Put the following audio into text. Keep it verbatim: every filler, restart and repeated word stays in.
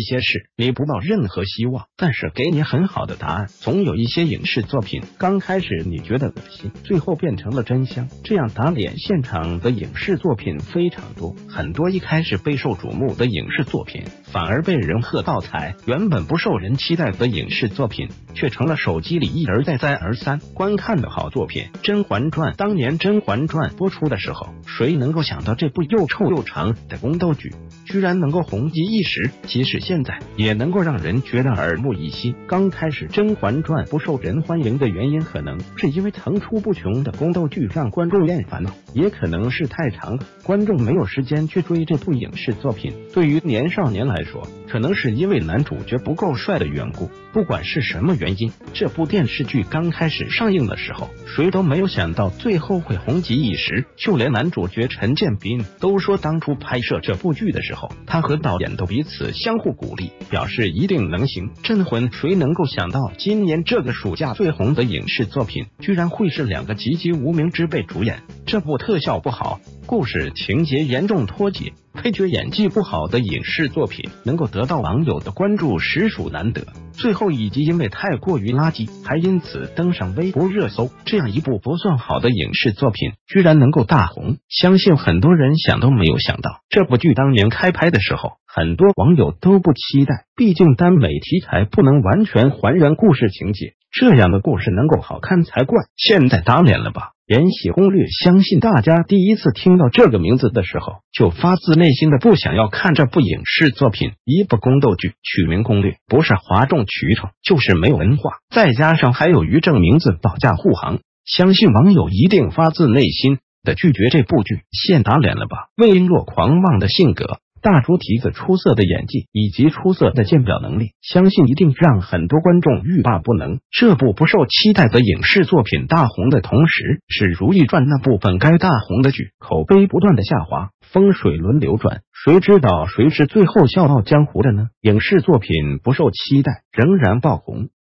些事你不抱任何希望，但是给你很好的答案。总有一些影视作品，刚开始你觉得恶心，最后变成了真香。这样打脸现场的影视作品非常多，很多一开始备受瞩目的影视作品，反而被人喝倒彩。原本不受人期待的影视作品，却成了手机里一而再再而三观看的好作品。《甄嬛传》当年《甄嬛传》播出的时候，谁能够想到这部又臭又长的宫斗剧居然能够红极一时，即使现在也能够让人觉得耳目一新。刚开始《甄嬛传》不受人欢迎的原因，可能是因为层出不穷的宫斗剧让观众厌烦了，也可能是太长了，观众没有时间去追这部影视作品。对于年少年来说，可能是因为男主角不够帅的缘故。不管是什么原因，这部电视剧刚开始上映的时候，谁都没有想到最后会红极一时。就连男主角陈建斌都说，当初拍摄这部剧的时候，他和导演都彼此相互鼓励，表示一定能行。甄嬛，谁能够想到今年这个暑假最红的影视作品，居然会是两个籍籍无名之辈主演？这部特效不好，故事情节严重脱节，配角演技不好的影视作品能够得到网友的关注实属难得。最后以及因为太过于垃圾，还因此登上微博热搜。这样一部不算好的影视作品居然能够大红，相信很多人想都没有想到。这部剧当年开拍的时候，很多网友都不期待，毕竟耽美题材不能完全还原故事情节，这样的故事能够好看才怪。现在打脸了吧？延禧攻略，相信大家第一次听到这个名字的时候，就发自内心的不想要看这部影视作品。一部宫斗剧取名攻略，不是哗众取宠，就是没有文化，再加上还有于正名字保驾护航，相信网友一定发自内心的拒绝这部剧。现打脸了吧？魏璎珞狂妄的性格，大猪蹄子出色的演技以及出色的鉴表能力，相信一定让很多观众欲罢不能。这部不受期待的影视作品大红的同时，是《如懿传》那部本该大红的剧口碑不断的下滑，风水轮流转，谁知道谁是最后笑傲江湖的呢？影视作品不受期待，仍然爆红，